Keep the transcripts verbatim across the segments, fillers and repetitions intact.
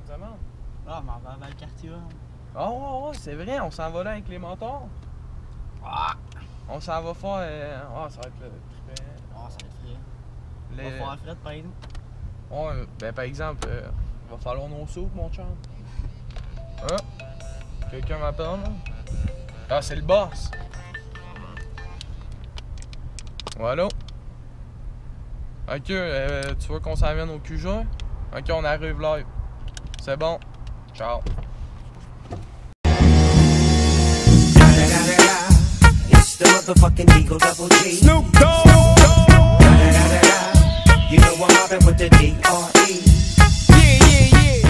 de semaine? Ah, mais on va vers le quartier là. Ah ouais, ouais, ouais, c'est vrai, on s'en va là avec les motards. Ah! On s'en va faire. Euh... Ah, ça va être le trippant. Ah, ça va être frais. Les... On va faire frais, par exemple. Ouais, ben par exemple, euh, il va falloir nos sous, mon chum. Ah! Quelqu'un m'appelle, là? Ah, c'est le boss! Voilà. Ok, euh, tu veux qu'on s'en vienne au Q J? Ok, on arrive live. C'est bon. Ciao. It's the motherfucking Eagle Double G. Snoop Dogg. You know I'm mobbing with the D R E. Yeah, yeah, yeah.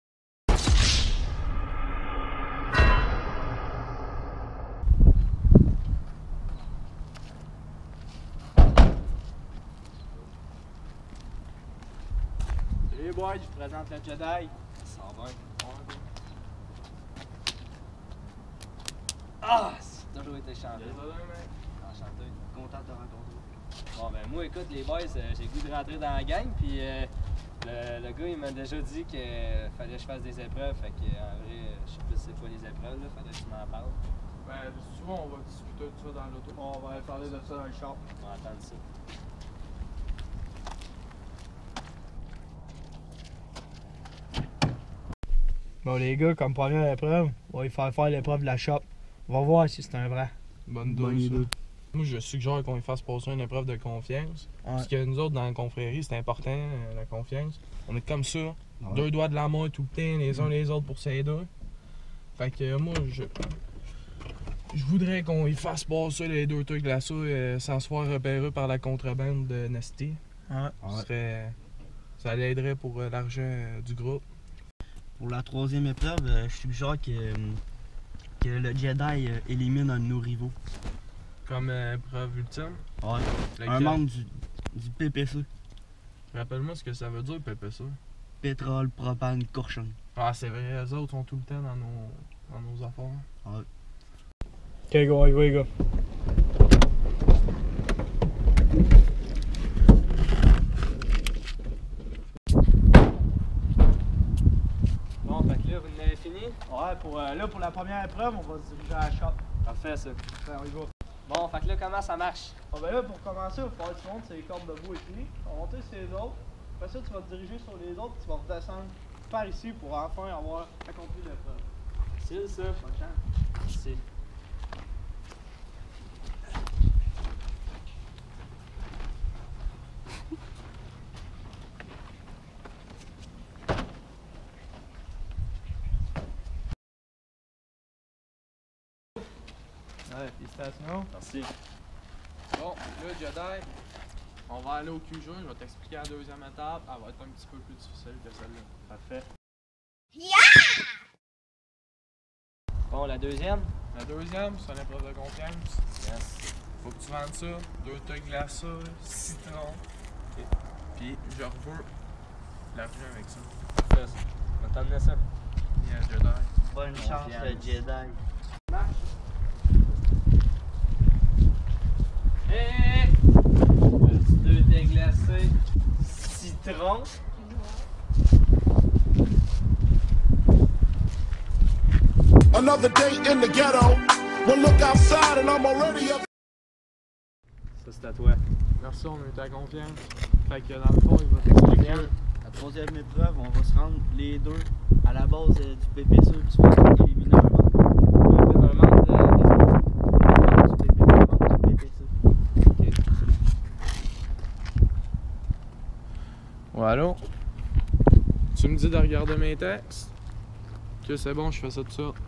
Salut boys, je vous présente le Jedi. Ça va bien. Ah, c'est toujours été chanté. Enchanté. Content de te rencontrer. Bon ben moi écoute les boys, euh, j'ai le goût de rentrer dans la gang puis euh, le, le gars il m'a déjà dit qu'il euh, fallait que je fasse des épreuves. Fait que en vrai, euh, je sais plus c'est quoi les épreuves là, faudrait que tu m'en parles. Ben, souvent, on va discuter de ça dans l'auto. On va parler de ça dans le char. On va entendre ça. Bon les gars, comme première épreuve, on va lui faire faire l'épreuve de la shop. On va voir si c'est un vrai. Bonne Bonne idée. idée. Moi, je suggère qu'on lui fasse passer une épreuve de confiance. Ouais. Parce que nous autres, dans la confrérie, c'est important, euh, la confiance. On est comme ça, Ouais. deux doigts de la main tout le temps, les uns les autres pour s'aider. Fait que euh, moi, je. Je voudrais qu'on lui fasse passer les deux trucs là, ça, euh, sans se faire repérer par la contrebande de Nasty. Ouais. Ce serait. Ça l'aiderait pour euh, l'argent euh, du groupe. Pour la troisième épreuve, euh, je suggère que, euh, que le Jedi euh, élimine un de nos rivaux. Comme euh, épreuve ultime. Ouais. Lequel? Un membre du, du P P C. Rappelle-moi ce que ça veut dire, Pépé, ça. Pétrole, propane, cochon. Ah, c'est vrai, eux autres sont tout le temps dans nos, dans nos affaires. Ouais. Ok, go, on y va les gars. Bon, fait que là, vous en avez fini? Ouais, pour, euh, là, pour la première épreuve, on va se diriger à la shop. Parfait, ça. Ben, on y va. Bon, fait que là, comment ça marche? Ah ben là, pour commencer, il va falloir que tu montes ces cordes de bois ici. On va monter sur les autres. Après ça, tu vas te diriger sur les autres, tu vas redescendre par ici pour enfin avoir accompli l'épreuve. C'est ça. Bonne chance. Merci. Ouais, félicitations. Merci. Bon, là, Jedi, on va aller au Q J. Je vais t'expliquer la deuxième étape. Elle va être un petit peu plus difficile que celle-là. Parfait. Bon, la deuxième? La deuxième, c'est une épreuve de confiance. Yes. Faut que tu vendes ça, deux trucs glacés, citron. Et puis, je reveux l'argent avec ça. Parfait. On va t'emmener ça. Yeah, Jedi. Bonne chance, le Jedi. Hé, hé, hé! Deux thés glacés, citron. Another day in the ghetto. One look outside and I'm already up. Ça, c'est à toi. Merci, on a eu ta confiance. Fait que dans le fond, il va t'expliquer. La troisième épreuve, on va se rendre les deux à la base euh, du P P C. Tu vas éliminer un membre. Un membre de, de, du P P C. Un membre du P P C. Ok. Voilà. Tu me dis de regarder mes textes? Ok, c'est bon, je fais ça tout ça.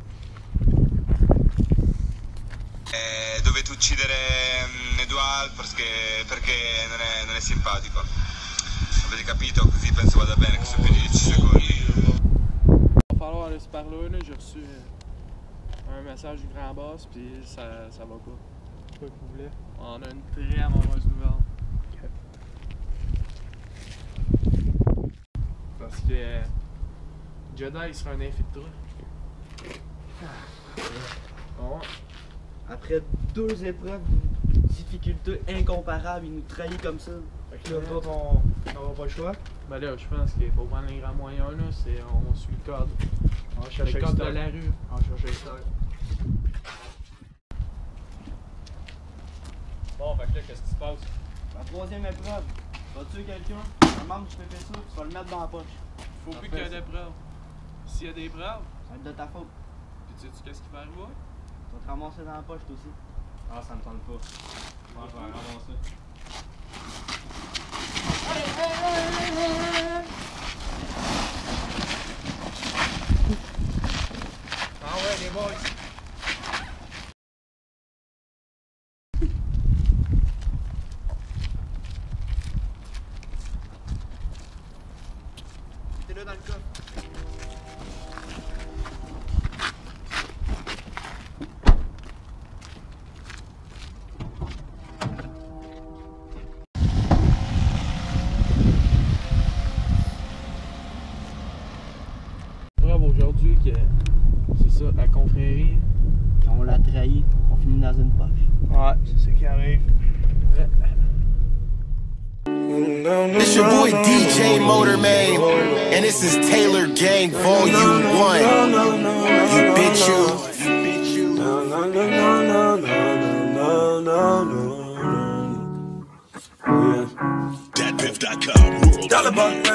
Eh, dovete uccidere mm, Edouard perché, perché non, è, non è simpatico. Avete capito? Così penso vada bene, questo più di dieci secondi. Il va falloir aller se parler, là. J'ai reçu euh, un message du grand boss, puis ça, ça va pas. C'est quoi que vous voulez? On a une très mauvaise nouvelle. Parce que euh, Jedi il sera un infiltré. Bon. Après deux épreuves difficulté incomparable, il nous trahit comme ça. Fait que là, d'autres, on n'aura pas le choix. Ben là, je pense qu'il faut prendre les grands moyens, là, c'est on suit le code. On va chercher Le code de la rue. On va chercher ça. Bon, fait que là, qu'est-ce qui se passe? La troisième épreuve, tu vas tuer quelqu'un, un membre du P P C, tu vas le mettre dans la poche. Faut plus qu'il y ait des preuves. S'il y a des preuves, Ça va être de ta faute. puis tu sais-tu qu'est-ce qui va arriver? Tu vas te ramasser dans la poche, toi aussi. Ah, ça me tente pas. Moi, je vais ramasser. Ah ouais, les boys! T'es là dans le coffre. Preuve aujourd'hui que c'est ça, la confrérie. Quand on l'a trahi, on finit dans une poche. Ouais, c'est ce qui arrive. It's your boy D J Motorman, and this is Taylor Gang Volume one. You bitch you. Dat Piff dot com. Dollar